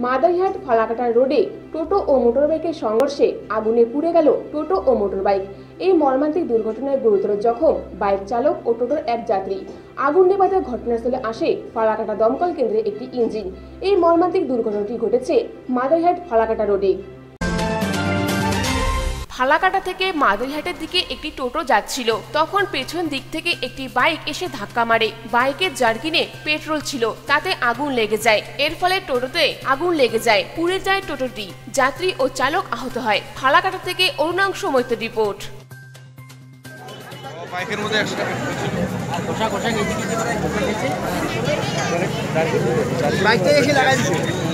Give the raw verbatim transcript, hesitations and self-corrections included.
মাদারিহাট ফালাকাটা রোডে টোটো ও মোটরবাইকের সংঘর্ষে আগুনে পুড়ে গেল টোটো ও মোটরবাইক। এই মর্মান্তিক দুর্ঘটনায় গুরুতর জখম বাইক চালক ও টোটোর এক যাত্রী। আগুন নেভাতে ঘটনাস্থলে আসে ফালাকাটা দমকল কেন্দ্রের একটি ইঞ্জিন। এই মর্মান্তিক দুর্ঘটনাটি ঘটেছে মাদারিহাট ফালাকাটা রোডে। ফালাকাটা থেকে মাদারিহাটের দিকে একটি টোটো যাচ্ছিল, তখন পেছন দিক থেকে একটি বাইক এসে ধাক্কা মারে। বাইকের জার্কিনে পেট্রোল ছিল, তাতে আগুন লেগে যায়। এর ফলে টোটোতে আগুন লেগে যায়, পুড়ে যায় টোটোটি। যাত্রী ও চালক আহত হয়। ফালাকাটা থেকে অরুণাংশ মৈত্র রিপোর্ট। বাইকের মধ্যে বাইকটা এসে লাগাই দিচ্ছে।